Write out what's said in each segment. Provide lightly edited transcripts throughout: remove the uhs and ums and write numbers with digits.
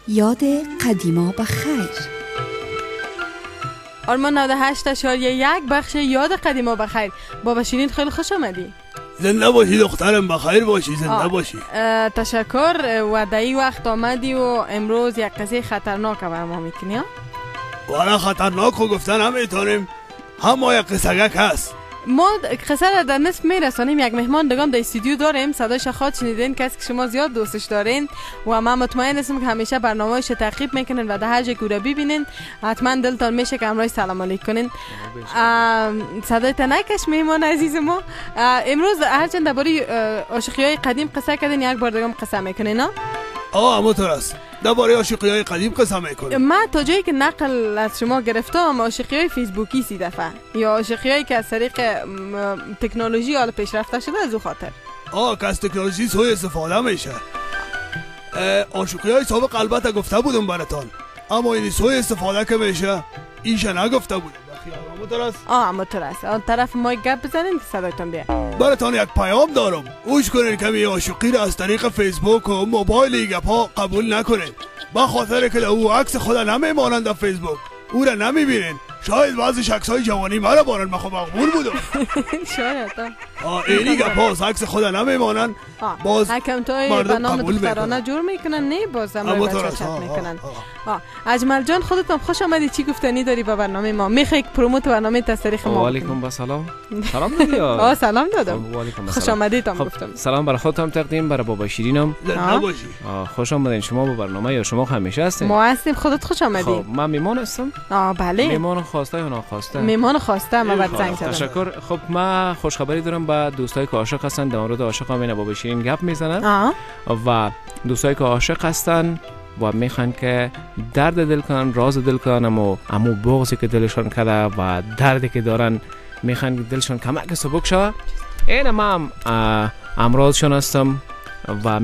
یاد قدیما بخیر. آرمان 98.1 بخش یاد قدیما بخیر. بابا شیرین خیلی خوش آمدی. زنده باشی دخترم، بخیر باشی، زنده باشی. تشکر. و در این وقت آمدی و امروز یک قصه خطرناک بر ما میکنی. والا خطرناک رو گفتن هم میتونیم، هم یک قصه‌گک هست. ما قصه را در نصف میرسانیم. یک مهمان دگام در استودیو داریم، صدایش خواد شنیدین، کسی که شما زیاد دوستش دارین و من مطمئن هستم که همیشه برنامه‌اش تعقیب میکنین و در هر جای که ببینین حتما دلتان میشه که امروز سلام علیک کنین. صدای تنکش مهمان عزیز ما. امروز هرچند درباره عاشقی‌های قدیم قصه کردین، یک بار دگام قصه میکنین. همونطور است. درباره عاشقی‌های قدیم قصه میکنیم. من تا جایی که نقل از شما گرفتم عاشقی‌های فیسبوکی 30 دفعه یا عاشقی‌هایی که از طریق تکنولوژی حالا پیشرفته شده از او خاطر. که از تکنولوژی سوء استفاده میشه. عاشقی‌های سابق البته گفته بودم براتون، اما این سوء استفاده که میشه ایشه نگفته بودم. همونطور است. همونطور است. آن طرف ما گپ بزنین که صدایتون بیاد. براتون یک پیام دارم. گوش کنین که می عاشقی را از طریق فیسبوک و موبایل گپا قبول نکنین. با خاطر که او عکس خود نمیمانند در فیسبوک، او را نمیبینین. شاید بعضی عکس‌های جوانی مرا بارن مخو مقبول بودم. شاید اینی گپا عکس خود نمیمانند. باز اکانت‌های به نام دخترانه جور میکنن، نه باز هم چت میکنن. اجمل جان خودتون خوش آمدی. چی گفتنی داری به برنامه ما؟ میخوای پروموت برنامه از طریق ما؟ و علیکم با سلام. سلام دادی؟ سلام دادم. خوش آمدید هم گفتم. سلام برای خودتم تقدیم، برای بابا شیرینم. خوش آمدین شما به برنامه. یا شما همیشه هستین؟ ما هستیم. خودت خوش آمدی. خب من میمان هستم. بله. میمان خواسته یا ناخواسته؟ میمان خواسته. ما بعد زنگ زدم. تشکر. خب من خوشخبری دارم با دوستای که عاشق هستن، در مورد عاشقام اینا بابا شیرین گپ میزنن و دوستایی که عاشق هستن و میخوان که درد دل کنن، راز دل کنن، امو بغضی که دلشون کرده و دردی که دارن میخوان که دلشون کمک سبک شود. این من امراضشون هستم و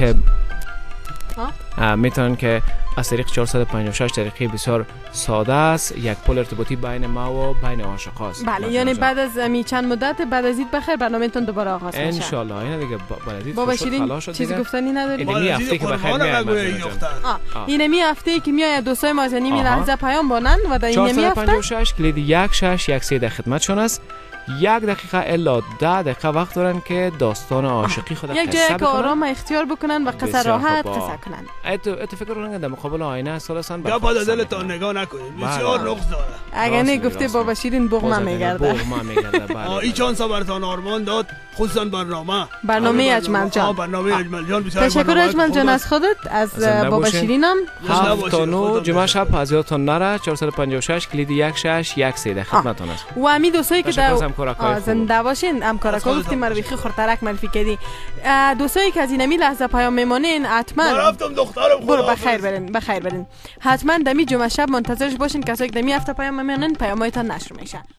میتونن که از طریق 456 طریقه بسیار ساده است یک پل ارتباطی بین ما و بین عاشق هاست. بله، یعنی بعد از چند مدت بعد از عید بخیر برنامه‌تون دوباره آغاز میشه ان شاء الله. اینا دیگه بعد از عید بابا شیرین چیزی گفتنی نداری؟ این هفته که بخیر میاد. این هفته که میاد دوستای ما از نیمی لحظه پیام بانن و در این هفته 456 کلید 1613 در خدمتشون است. 1 دقیقه الا 10 دقیقه وقت دارن که داستان عاشقی خود یک جایی که آرام اختیار بکنن و قصه راحت قصه کنن. تو فکر کنن در مقابل آینه اساسا یا بعد دلتون نگاه نکنید، بسیار نقص داره. اگر نه گفته بابا شیرین بغما میگرده. این چانس براتون آرمان داد، خصوصا برنامه اجمل جان. برنامه اجمل جان بسیار تشکر اجمل جان از خودت، از بابا شیرینم. 7 تا 9 جمعه شب از یادتون نره. 456 کلید 1613 در خدمتتون است. و امی دوستایی که زنده باشین. همکارکا گفتیم مرویخی خورترک ملفی کردی. دوستایی که از اینمی لحظه پیام میمونین حتما رفتم دخترم برو بخیر برین. حتما دمی جمعه شب منتظرش باشین. کسایی که دمی هفته پیام میمونن پیامایتان نشر میشه.